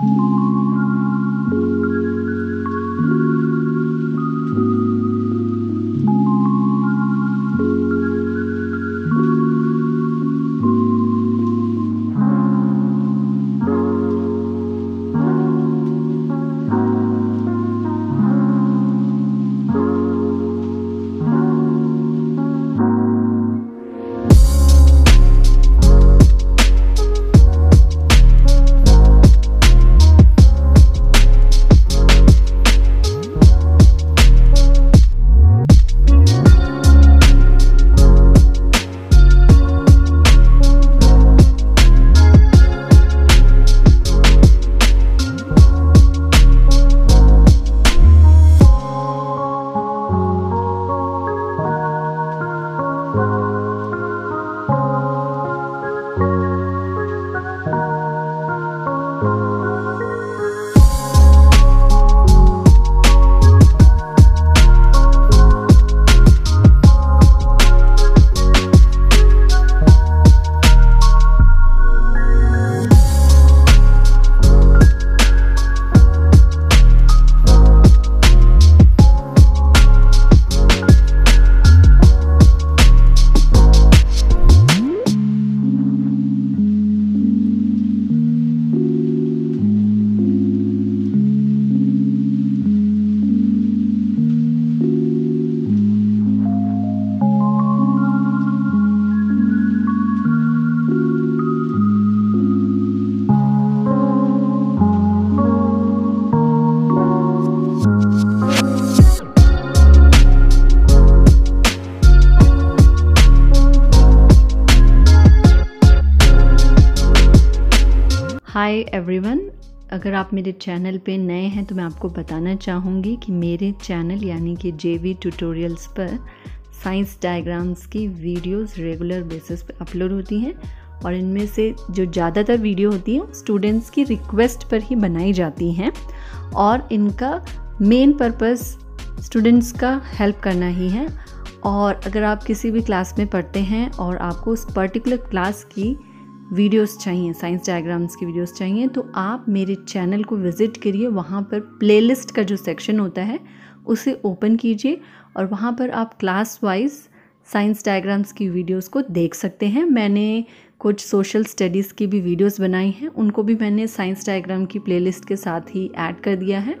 Hi everyone, अगर आप मेरे चैनल पे नए हैं तो मैं आपको बताना चाहूँगी कि मेरे चैनल यानी कि जेवी ट्यूटोरियल्स पर साइंस डायग्राम्स की वीडियोस रेगुलर बेसिस पे अपलोड होती हैं और इनमें से जो ज़्यादातर वीडियो होती हैं स्टूडेंट्स की रिक्वेस्ट पर ही बनाई जाती हैं और इनका मेन पर्पस स्टूडेंट्स का हेल्प करना ही है। और अगर आप किसी भी क्लास में पढ़ते हैं और आपको उस पर्टिकुलर क्लास की वीडियोस चाहिए, साइंस डायग्राम्स की वीडियोस चाहिए, तो आप मेरे चैनल को विज़िट करिए। वहाँ पर प्लेलिस्ट का जो सेक्शन होता है उसे ओपन कीजिए और वहाँ पर आप क्लास वाइज साइंस डायग्राम्स की वीडियोस को देख सकते हैं। मैंने कुछ सोशल स्टडीज़ की भी वीडियोस बनाई हैं, उनको भी मैंने साइंस डायग्राम की प्लेलिस्ट के साथ ही ऐड कर दिया है।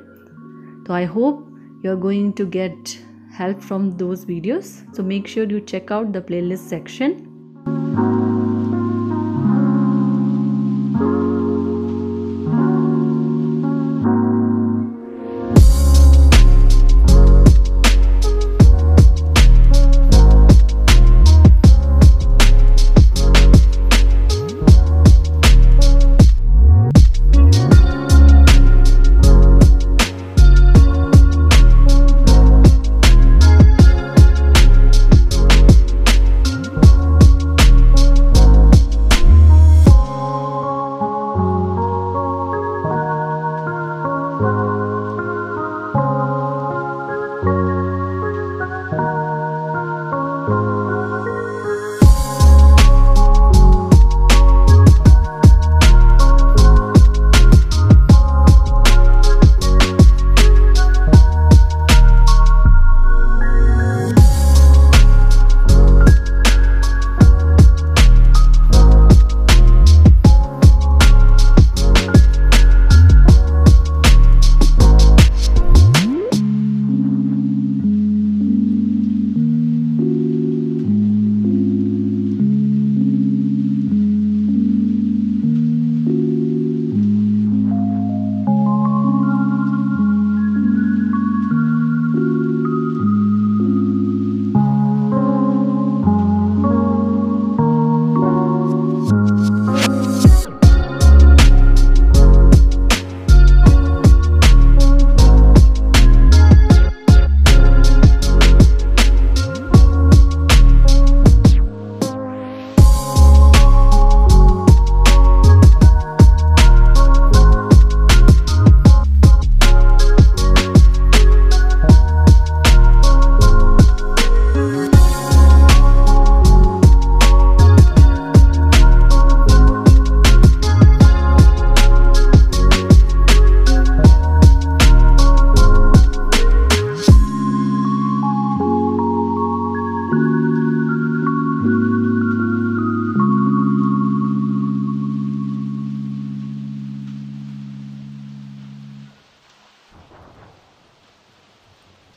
तो I hope you are going to get help from those videos, so make sure you check out the playlist section.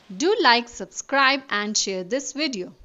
Do like, subscribe and share this video.